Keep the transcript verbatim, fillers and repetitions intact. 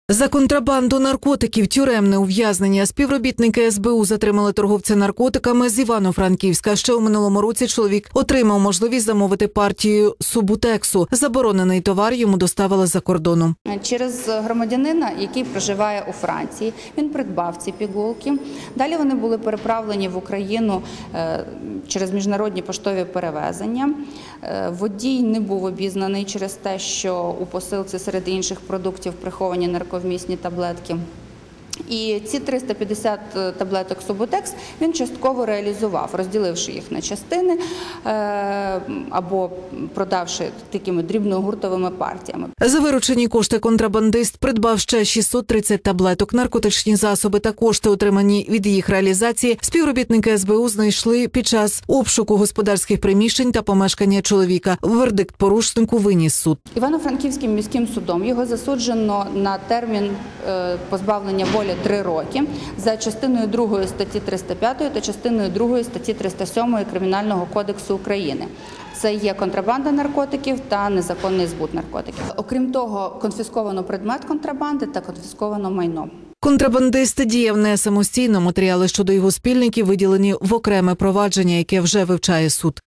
За контрабанду наркотиків, тюремне ув'язнення. Співробітники ес бе у затримали торговця наркотиками з Івано-Франківська. Ще у минулому році чоловік отримав можливість замовити партію субутексу. Заборонений товар йому доставили за кордону. Через громадянина, який проживає у Франції, він придбав ці пігулки. Далі вони були переправлені в Україну через міжнародні поштові перевезення. Водій не був обізнаний через те, що у посилці серед інших продуктів приховані нарковмісні таблетки. І ці триста п'ятдесят таблеток Субутекс він частково реалізував, розділивши їх на частини або продавши такими дрібногуртовими партіями. За виручені кошти контрабандист придбав ще шістсот тридцять таблеток. Наркотичні засоби та кошти, отримані від їх реалізації, співробітники ес бе у знайшли під час обшуку господарських приміщень та помешкання чоловіка. Вердикт порушнику виніс суд. Івано-Франківським міським судом його засуджено на термін позбавлення волі три роки за частиною другої статті триста п'ятої та частиною другої статті триста сьомої Кримінального кодексу України. Це є контрабанда наркотиків та незаконний збут наркотиків. Окрім того, конфісковано предмет контрабанди та конфісковано майно. Контрабандист діяв не самостійно. Матеріали щодо його спільників виділені в окреме провадження, яке вже вивчає суд.